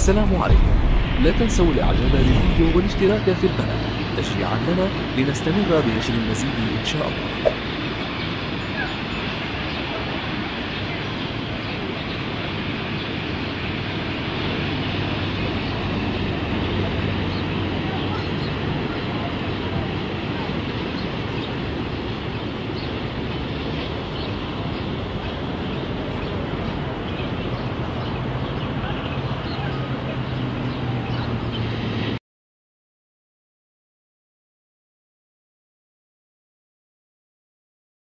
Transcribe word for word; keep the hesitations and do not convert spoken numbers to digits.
السلام عليكم. لا تنسوا الاعجاب بالفيديو والاشتراك في القناة تشجيعا لنا لنستمر بنشر المزيد ان شاء الله.